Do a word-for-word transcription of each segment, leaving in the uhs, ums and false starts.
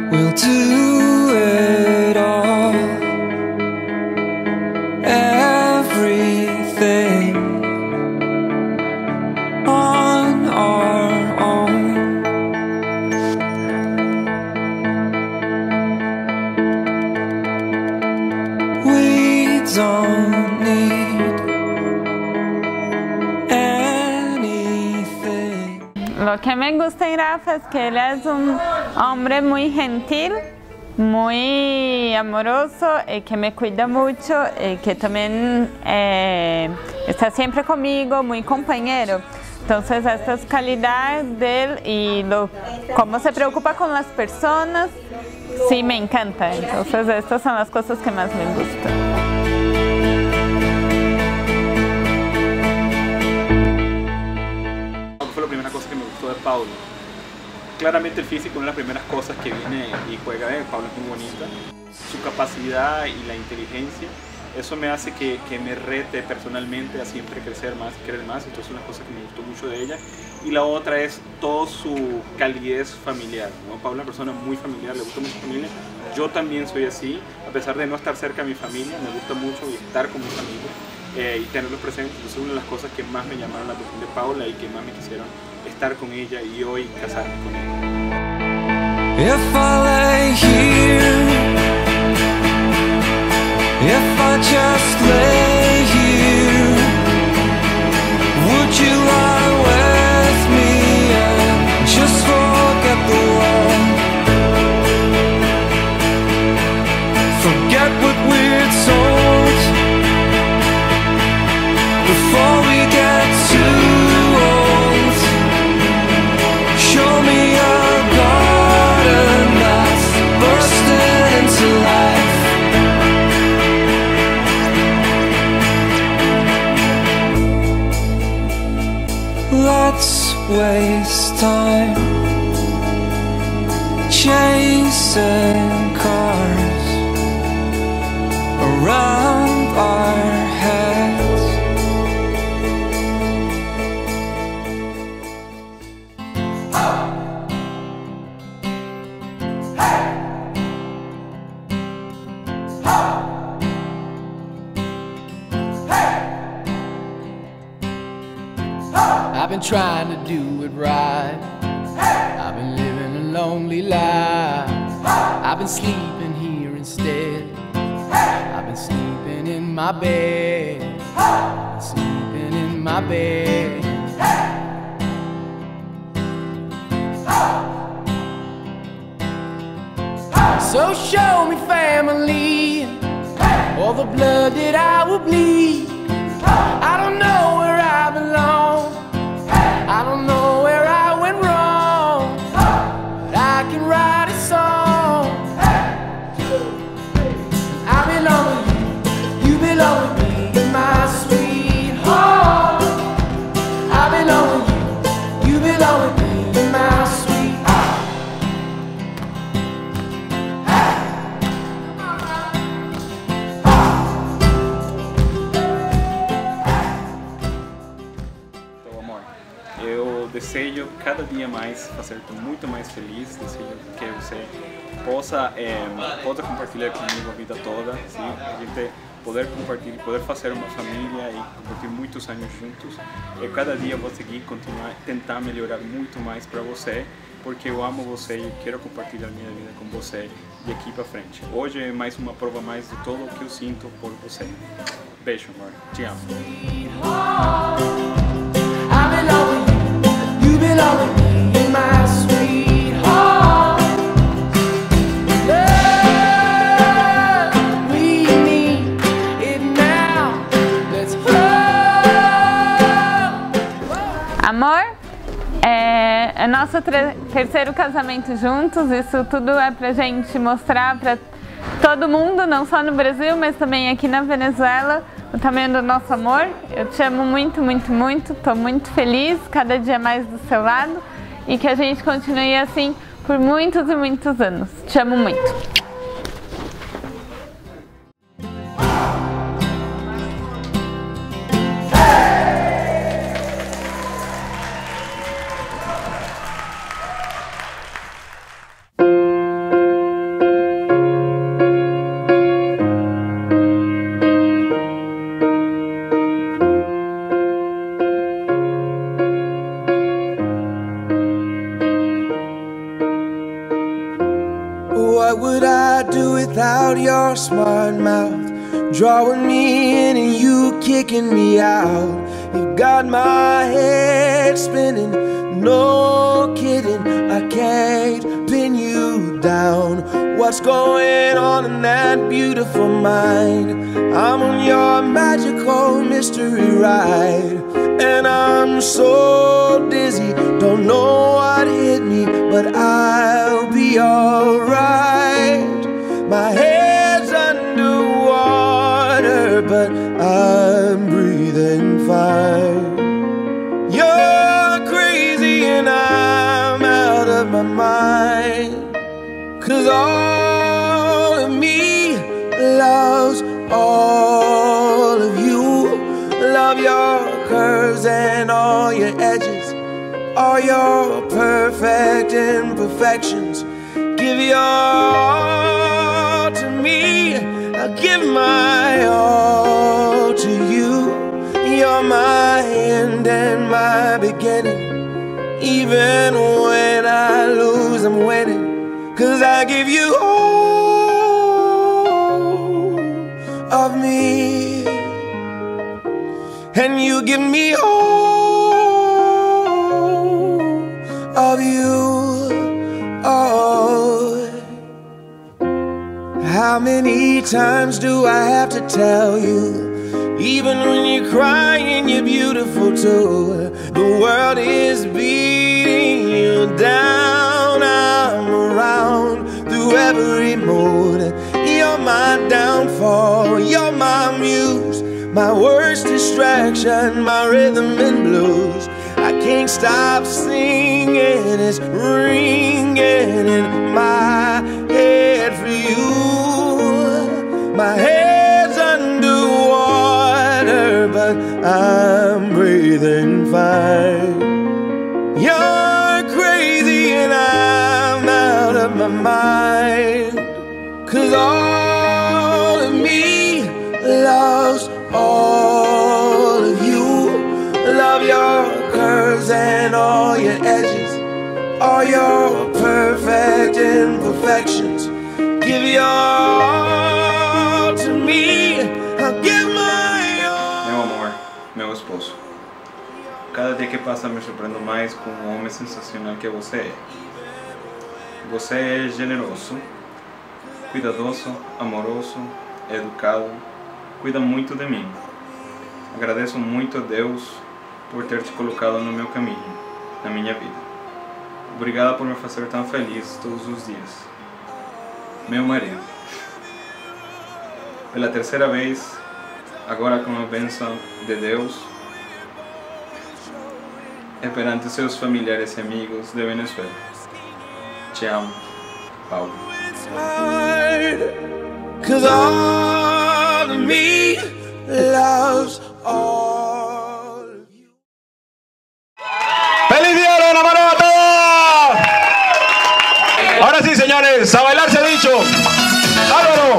We'll do it all, everything on our own. We don't need anything. Lo que me gusta en Rafa es que él es un hombre muy gentil, muy amoroso, eh, que me cuida mucho, eh, que también eh, está siempre conmigo, muy compañero. Entonces estas calidades de él y lo, cómo se preocupa con las personas, sí me encanta. Entonces estas son las cosas que más me gustan. ¿Cuál fue la primera cosa que me gustó de Paulo? Claramente el físico es una de las primeras cosas que viene y juega él. Paulo es muy bonita. Su capacidad y la inteligencia, eso me hace que, que me rete personalmente a siempre crecer más y querer más. Entonces es una cosa que me gustó mucho de ella. Y la otra es toda su calidez familiar, ¿no? Paula es una persona muy familiar, le gusta mucho su familia. Yo también soy así, a pesar de no estar cerca de mi familia, me gusta mucho estar con mi familia eh, y tenerlos presentes. Entonces es una de las cosas que más me llamaron la atención de Paula y que más me quisieron estar con ella y hoy casarme con ella. If I lay here, if I just lay here, would you lie with me and just forget the world? Forget what we're told before we get too old. Show me a garden that's bursting into life. Let's waste time chasing cars around our heads. I've been trying to do it right. I've been living a lonely life. I've been sleeping here instead. I've been sleeping in my bed. I've been sleeping in my bed. So show me family, all the blood that I will bleed. I don't know where I belong. I don't know where I went wrong, but I can write a song. I belong with you, you belong with me, my sweetheart. I belong with you, you belong with me, my sweetheart. Eu desejo cada dia mais fazer-te muito mais feliz, desejo que você possa, é, possa compartilhar comigo a vida toda, sim? A gente poder compartilhar, poder fazer uma família e compartilhar muitos anos juntos. Eu cada dia vou seguir, continuar, tentar melhorar muito mais para você, porque eu amo você e quero compartilhar minha vida com você de aqui para frente. Hoje é mais uma prova mais de tudo o que eu sinto por você. Beijo, amor. Te amo. Amor, é, é nosso terceiro casamento juntos. Isso tudo é pra gente mostrar pra todo mundo, não só no Brasil, mas também aqui na Venezuela, o tamanho do nosso amor. Eu te amo muito, muito, muito. Tô muito feliz, cada dia mais do seu lado, e que a gente continue assim por muitos e muitos anos. Te amo muito. What would I do without your smart mouth? Drawing me in and you kicking me out. You got my head spinning, no kidding, I can't pin you down. What's going on in that beautiful mind? I'm on your magical mystery ride, and I'm so dizzy, don't know what hit me, but I'll be alright. My head's underwater, but I'm breathing fine. You're crazy and I'm out of my mind, 'cause all of me loves all of you. Love your curves and all your edges, all your perfect imperfections. Give your all to me, I'll give my all to you. You're my end and my beginning. Even when I lose, I'm winning, 'cause I give you all of me, and you give me all of you. Oh, how many times do I have to tell you? Even when you're crying, you're beautiful too. The world is beating you down. I'm around through every mood. You're my downfall, you're my muse, my worst distraction, my rhythm and blues. I can't stop singing, it's ringing in my head for you. My head's underwater, but I'm breathing fine. You're crazy and I'm out of my mind, 'cause all of me loves all of you. Love your curves and all your edges, all your perfect imperfections. Give your all to me, I'll give my all. Meu amor, meu esposo, cada dia que passa me surpreendo mais com um homem sensacional que você é. Você é generoso, cuidadoso, amoroso, educado, cuida muito de mim. Agradeço muito a Deus por ter te colocado no meu caminho, na minha vida. Obrigada por me fazer tão feliz todos os dias. Meu marido, pela terceira vez, agora com a bênção de Deus, é perante seus familiares e amigos de Venezuela. Te amo, Paulo. 'Cause all of me loves all of you. ¡Feliz día de la mano a todos! Ahora sí, señores, a bailar se ha dicho. ¡Álvaro!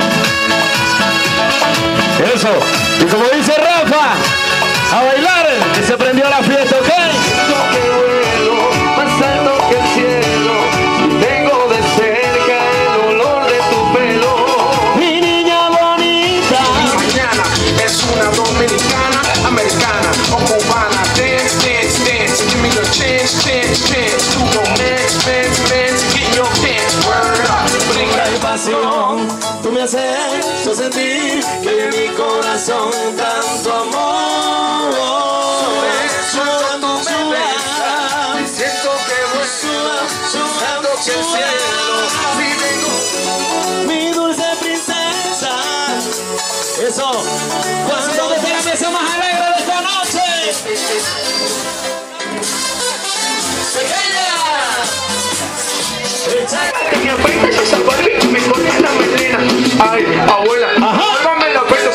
Eso. Y como dice Rafa, a bailar, que se prendió la fiesta, ¿ok? Que vuelo más alto que el cielo, y tengo de cerca el olor de tu pelo. Mi niña bonita. Mañana es una dominicana, americana o cubana. Dance, dance, dance, give me your chance, chance, chance. To romance, dance, dance, get your dance, word up. Bring Hay pasión, tú me has hecho sentir que en mi corazón tanto amor. Cuando me besas, siento que vuelo, buscando que el cielo, si vengo. Mi dulce princesa, eso, cuando ¡Esta es la pieza más alegre de esta noche! Que me aprieta esos zapatos y me pones la madrina. Ay, abuela, póngame la pelo.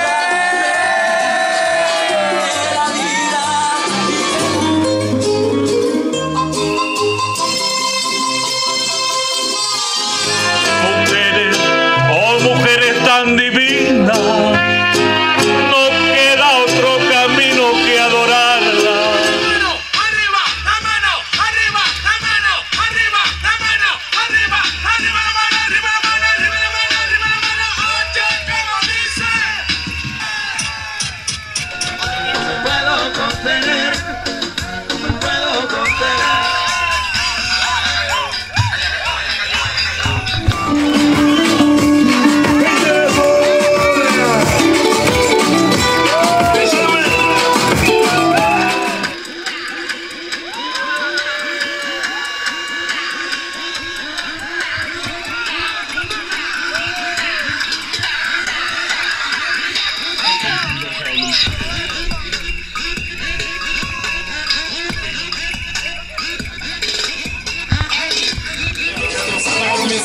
Mujeres, oh mujeres tan divinas, no queda otro camino que adorarla.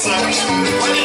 What